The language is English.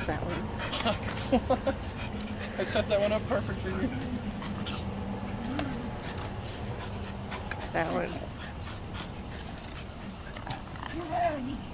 That one. What? I set that one up perfect for you. That one.